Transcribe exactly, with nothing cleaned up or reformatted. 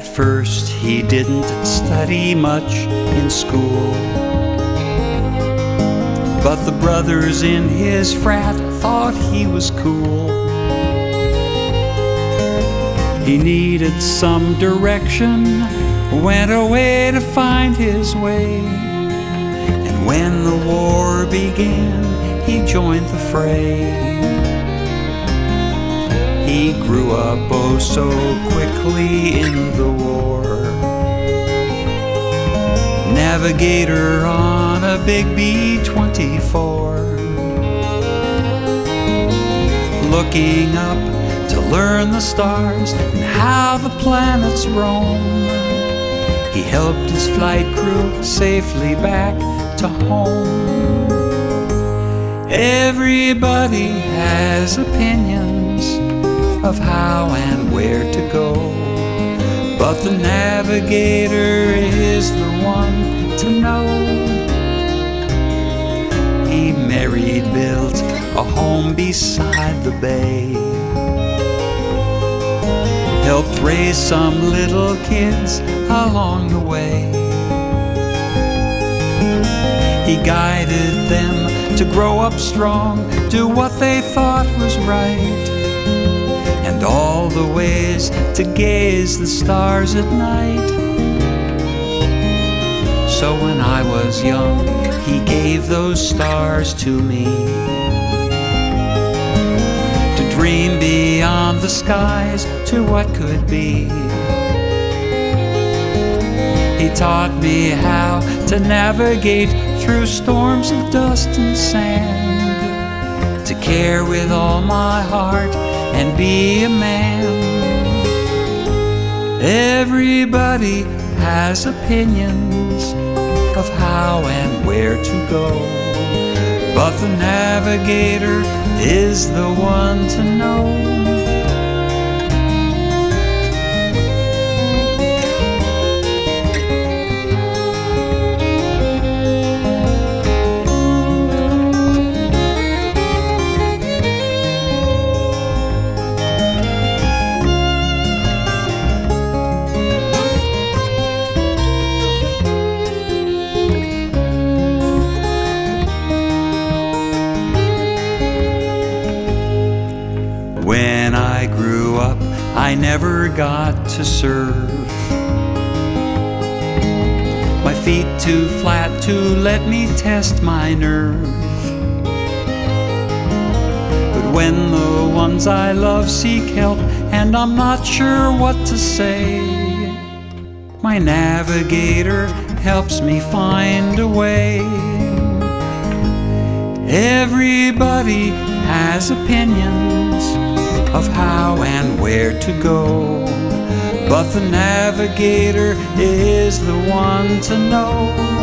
At first he didn't study much in school, but the brothers in his frat thought he was cool. He needed some direction, went away to find his way, and when the war began, he joined the fray. He grew up oh so quickly in the war, navigator on a big B twenty-four, looking up to learn the stars and how the planets roam. He helped his flight crew safely back to home. Everybody has opinions of how and where to go, but the navigator is the one to know. He married, built a home beside the bay, helped raise some little kids along the way. He guided them to grow up strong, do what they thought was right, and all the ways to gaze the stars at night. So when I was young, he gave those stars to me, to dream beyond the skies to what could be. He taught me how to navigate through storms of dust and sand, to care with all my heart and be a man. Everybody has opinions of how and where to go, but the navigator is the one to know. When I grew up, I never got to surf. My feet too flat to let me test my nerve. But when the ones I love seek help and I'm not sure what to say, my navigator helps me find a way. Everybody has opinions of how and where to go, but the navigator is the one to know.